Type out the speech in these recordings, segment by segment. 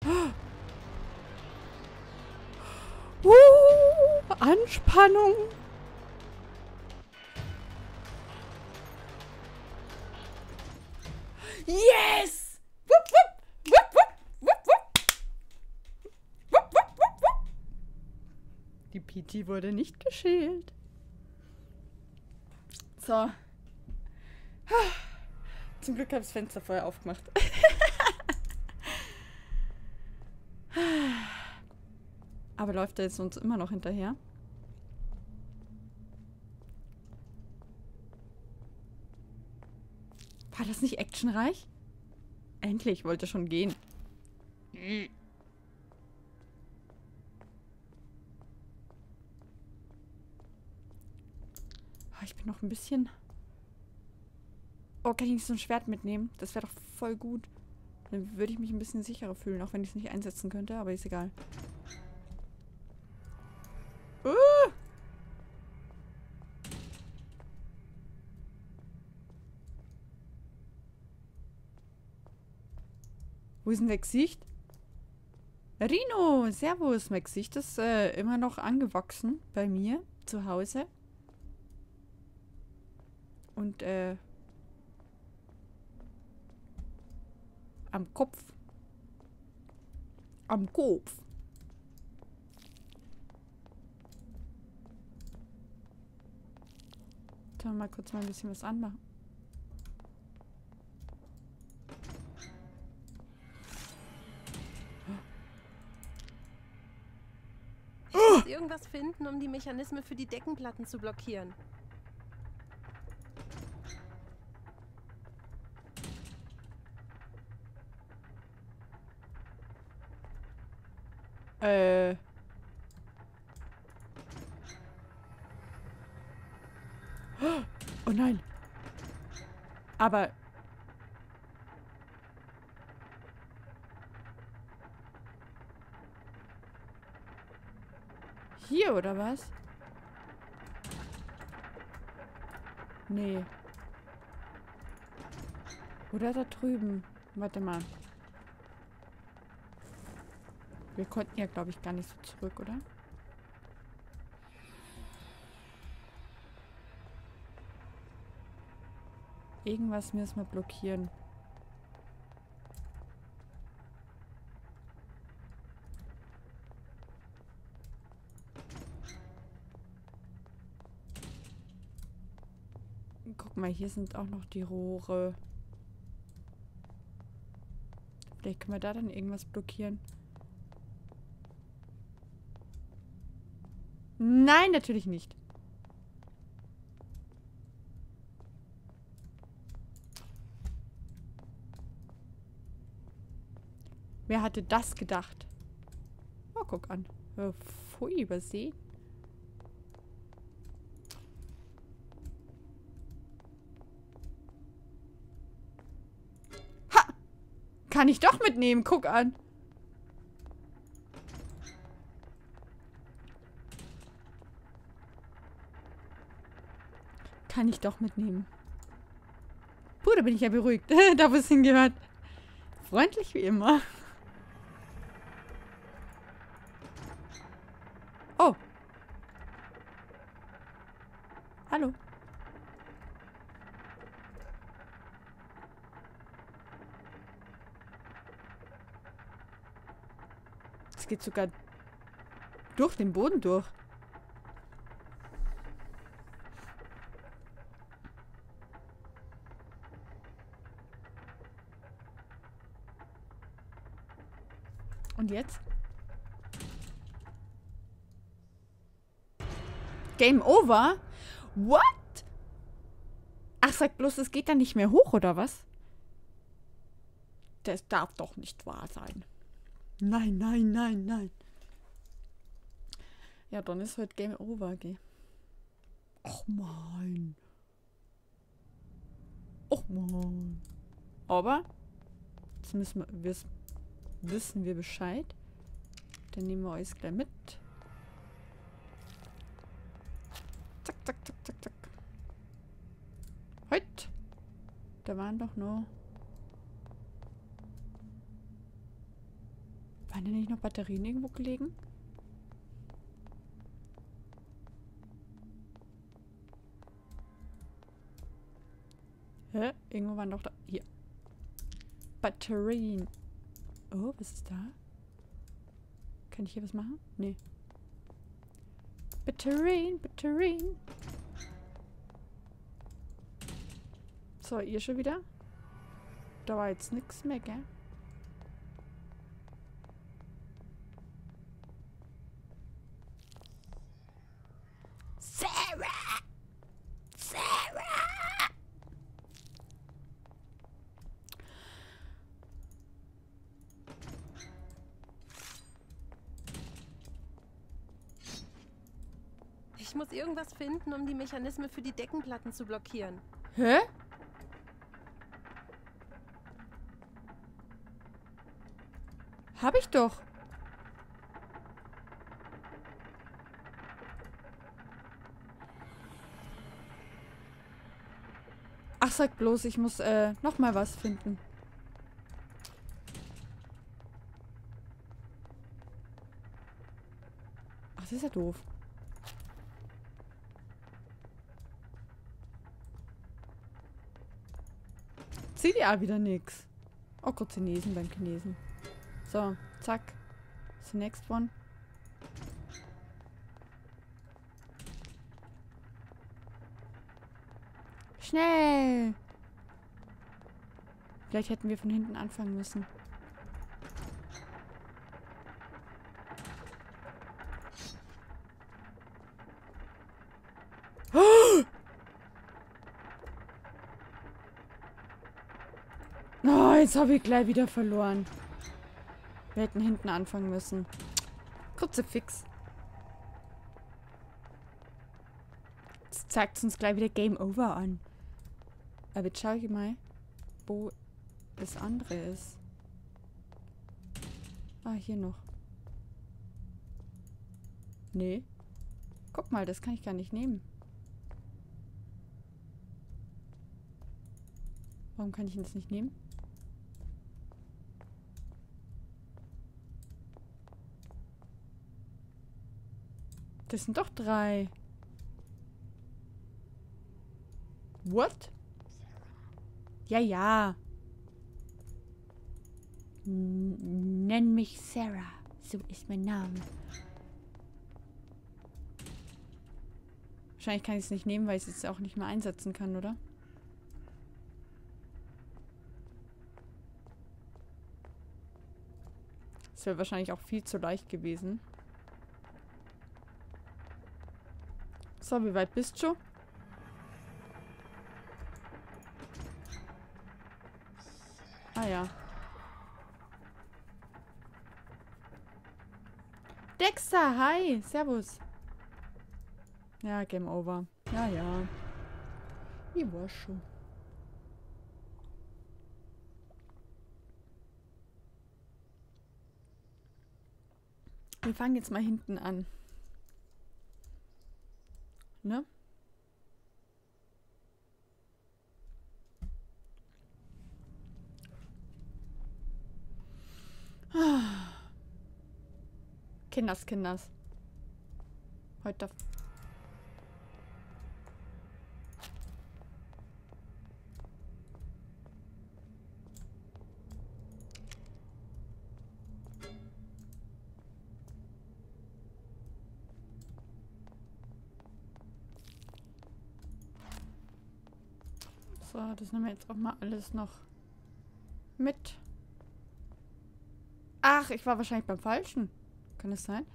Anspannung. Yes! Wupp, wupp, wupp, wupp, wupp, wupp. Wupp, wupp, wupp, wupp. Die PT wurde nicht geschält. So. Zum Glück habe ich das Fenster vorher aufgemacht. Aber läuft er jetzt uns immer noch hinterher? War das nicht actionreich? Endlich, wollte schon gehen. Ich bin noch ein bisschen... Oh, kann ich nicht so ein Schwert mitnehmen? Das wäre doch voll gut. Dann würde ich mich ein bisschen sicherer fühlen, auch wenn ich es nicht einsetzen könnte, aber ist egal. Wo ist denn der Gesicht? Rino, servus. Mein Gesicht ist immer noch angewachsen bei mir zu Hause. Und am Kopf. Am Kopf. Sollen wir mal kurz mal ein bisschen was anmachen? Ich muss irgendwas finden, um die Mechanismen für die Deckenplatten zu blockieren. Oh nein. Aber... Hier, oder was? Nee. Oder da drüben. Warte mal. Wir konnten ja, glaube ich, gar nicht so zurück, oder? Irgendwas müssen wir blockieren. Guck mal, hier sind auch noch die Rohre. Vielleicht können wir da dann irgendwas blockieren. Nein, natürlich nicht. Wer hatte das gedacht? Oh, guck an. Pfui, übersehen. Ha! Kann ich doch mitnehmen, guck an. Kann ich doch mitnehmen. Puh, da bin ich ja beruhigt. Da, wo es hingehört. Freundlich wie immer. Oh. Hallo. Es geht sogar durch den Boden durch. Und jetzt? Game over? What? Ach, sag bloß, es geht dann nicht mehr hoch, oder was? Das darf doch nicht wahr sein. Nein, nein, nein, nein. Ja, dann ist heute Game over, gell? Och man. Och man. Aber, jetzt wissen wir Bescheid. Dann nehmen wir euch gleich mit. Zack, zack, zack, zack, zack. Heute. Da waren doch nur... Waren da nicht noch Batterien irgendwo gelegen? Hä? Irgendwo waren doch da... Hier. Batterien. Oh, was ist da? Kann ich hier was machen? Nee. Batterien, Batterien. So, ihr schon wieder? Da war jetzt nichts mehr, gell? Sarah! Sarah! Ich muss irgendwas finden, um die Mechanismen für die Deckenplatten zu blockieren. Hä? Hab ich doch. Ach, sag bloß, ich muss noch mal was finden. Ach, das ist ja doof. Sieht ja wieder nix. Oh Gott, Chinesen beim Chinesen. So, zack. The next one. Schnell! Vielleicht hätten wir von hinten anfangen müssen. Oh, jetzt habe ich gleich wieder verloren. Wir hätten hinten anfangen müssen. Kruzifix. Jetzt zeigt es uns gleich wieder Game Over an. Aber jetzt schau ich mal, wo das andere ist. Ah, hier noch. Nee. Guck mal, das kann ich gar nicht nehmen. Warum kann ich das nicht nehmen? Das sind doch 3. What? Ja, ja. Nenn mich Sarah. So ist mein Name. Wahrscheinlich kann ich es nicht nehmen, weil ich es jetzt auch nicht mehr einsetzen kann, oder? Das wäre wahrscheinlich auch viel zu leicht gewesen. So, wie weit bist du? Ah ja. Dexter, hi. Servus. Ja, Game Over. Ja, ja. Ich war schon. Wir fangen jetzt mal hinten an. Ne? Kinders. Heute. So, das nehmen wir jetzt auch mal alles noch mit. Ach, ich war wahrscheinlich beim Falschen. Kann das sein?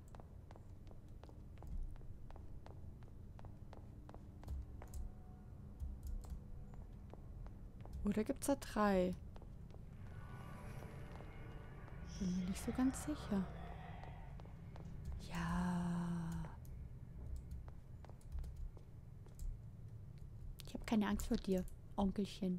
Oder gibt es da 3? Bin mir nicht so ganz sicher. Ja. Ich habe keine Angst vor dir, Onkelchen.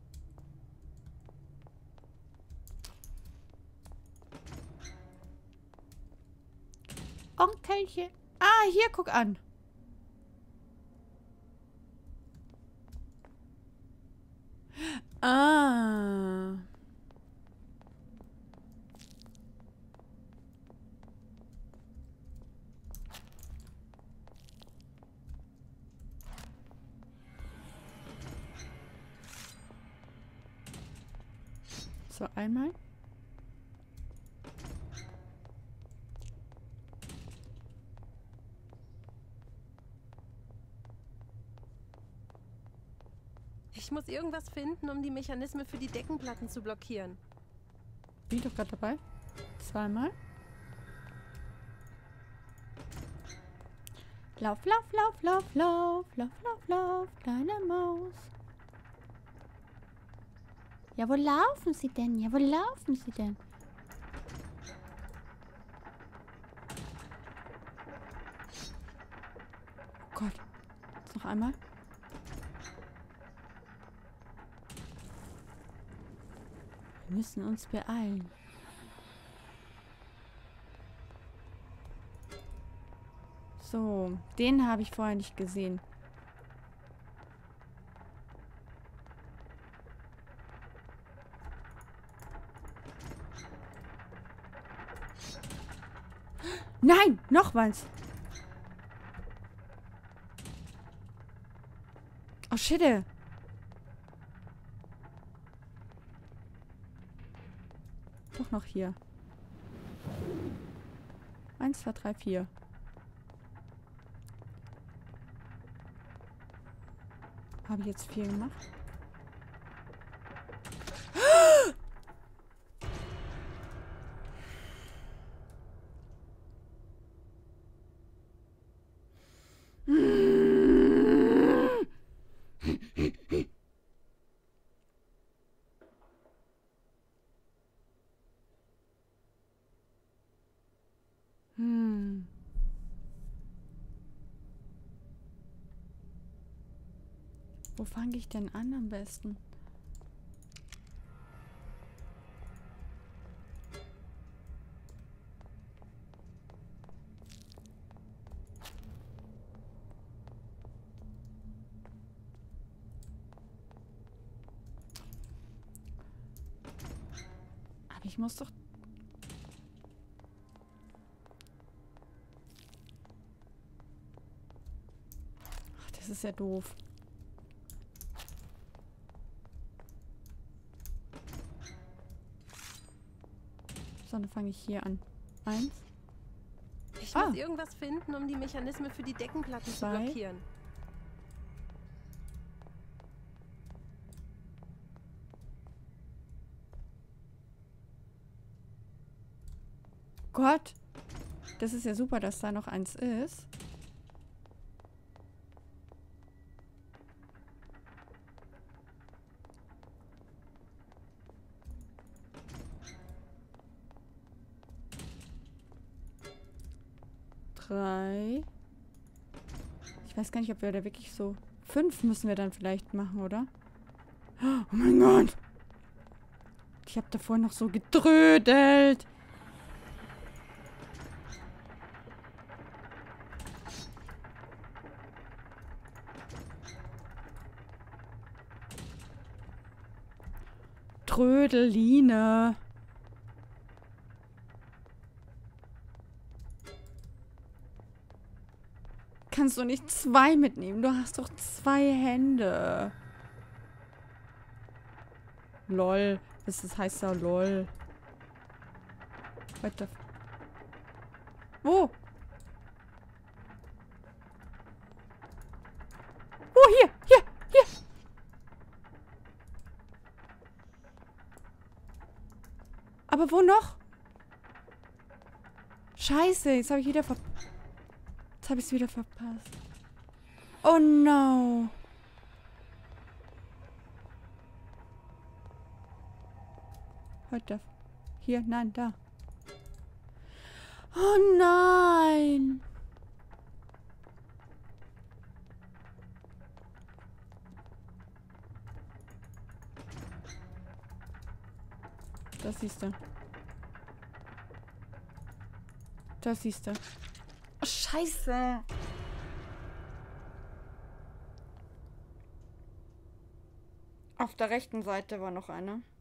Onkelchen. Ah, hier, guck an. Ah. So, einmal. Ich muss irgendwas finden, um die Mechanismen für die Deckenplatten zu blockieren. Bin ich doch gerade dabei. Zweimal. Lauf, lauf, lauf, lauf, lauf, lauf, lauf, lauf, kleine Maus. Ja, wo laufen Sie denn? Ja, wo laufen Sie denn? Oh Gott. Jetzt noch einmal. Wir müssen uns beeilen. So, den habe ich vorher nicht gesehen. Nein, noch was. Oh, shit. Doch noch hier. 1, 2, 3, 4. Habe ich jetzt 4 gemacht? Wo fange ich denn an am besten? Aber ich muss doch... Ach, das ist ja doof. So, dann fange ich hier an. 1. Ich muss irgendwas finden, um die Mechanismen für die Deckenplatten zu blockieren. Gott! Das ist ja super, dass da noch 1 ist. Ich weiß gar nicht, ob wir da wirklich so... 5 müssen wir dann vielleicht machen, oder? Oh mein Gott! Ich habe davor noch so getrödelt. Trödeline. Kannst du nicht 2 mitnehmen? Du hast doch 2 Hände. Lol. Das heißt ja lol. Weiter. Wo? Oh, hier. Hier. Hier. Aber wo noch? Scheiße. Jetzt habe ich wieder Jetzt habe ich es wieder verpasst. Oh no. Heute. Hier, nein, da. Oh nein. Das siehst du. Das siehst du. Oh, Scheiße. Auf der rechten Seite war noch eine.